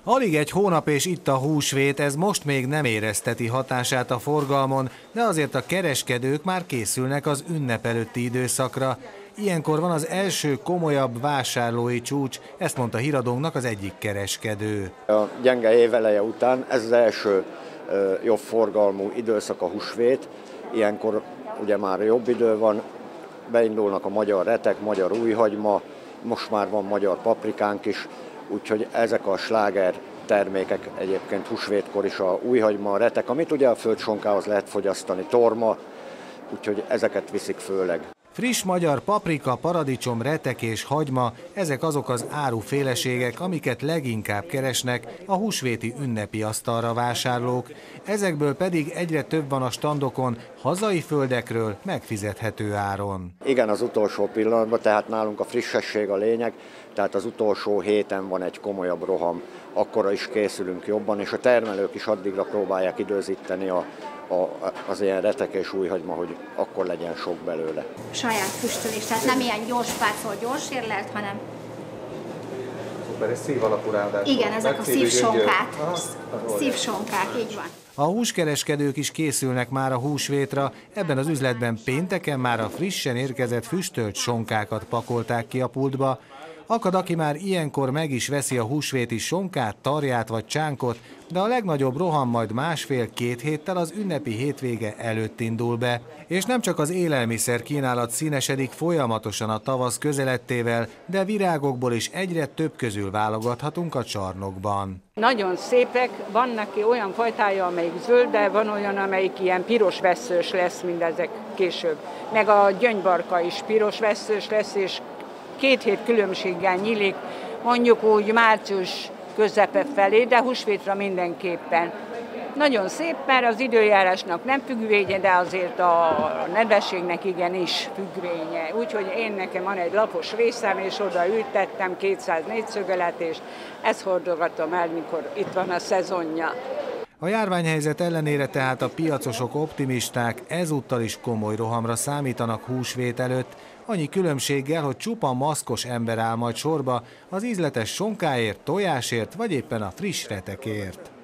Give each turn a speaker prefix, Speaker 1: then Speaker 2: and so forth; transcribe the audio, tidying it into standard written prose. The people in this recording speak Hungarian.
Speaker 1: Alig egy hónap és itt a húsvét, ez most még nem érezteti hatását a forgalmon, de azért a kereskedők már készülnek az ünnep előtti időszakra. Ilyenkor van az első komolyabb vásárlói csúcs, ezt mondta híradónknak az egyik kereskedő.
Speaker 2: A gyenge éveleje után ez az első jobb forgalmú időszak a húsvét. Ilyenkor ugye már jobb idő van, beindulnak a magyar retek, magyar újhagyma, most már van magyar paprikánk is, úgyhogy ezek a sláger termékek egyébként húsvétkor is a újhagyma, a retek, amit ugye a földsonkához lehet fogyasztani, torma, úgyhogy ezeket viszik főleg.
Speaker 1: Friss magyar paprika, paradicsom, retek és hagyma, ezek azok az áruféleségek, amiket leginkább keresnek a húsvéti ünnepi asztalra vásárlók. Ezekből pedig egyre több van a standokon, hazai földekről megfizethető áron.
Speaker 2: Igen, az utolsó pillanatban, tehát nálunk a frissesség a lényeg, tehát az utolsó héten van egy komolyabb roham, akkora is készülünk jobban, és a termelők is addigra próbálják időzíteni az ilyen retek és újhagyma, hogy akkor legyen sok belőle.
Speaker 3: Saját füstölés, tehát nem ilyen gyors pácol, gyors érlelt, hanem...
Speaker 4: Szuper, ez szív alapú ráadásul.
Speaker 3: Igen, ezek a szívsonkák. Szívsonkák, így van.
Speaker 1: A húskereskedők is készülnek már a húsvétra, ebben az üzletben pénteken már a frissen érkezett füstölt sonkákat pakolták ki a pultba. Akad, aki már ilyenkor meg is veszi a húsvéti sonkát, tarját vagy csánkot, de a legnagyobb roham majd másfél-két héttel az ünnepi hétvége előtt indul be. És nem csak az élelmiszer kínálat színesedik folyamatosan a tavasz közelettével, de virágokból is egyre több közül válogathatunk a csarnokban.
Speaker 5: Nagyon szépek, van neki olyan fajtája, amelyik zöld, de van olyan, amelyik ilyen piros vesszős lesz, mindezek később. Meg a gyöngybarka is piros vesszős lesz, és 2 hét különbséggel nyílik, mondjuk úgy március közepe felé, de húsvétra mindenképpen. Nagyon szép, mert az időjárásnak nem függvénye, de azért a nedvességnek igenis függvénye. Úgyhogy nekem van egy lapos részem, és oda ültettem 200 négyszögelet, és ezt hordogatom el, mikor itt van a szezonja.
Speaker 1: A járványhelyzet ellenére tehát a piacosok optimisták, ezúttal is komoly rohamra számítanak húsvét előtt, annyi különbséggel, hogy csupa maszkos ember áll majd sorba az ízletes sonkáért, tojásért vagy éppen a friss retekért.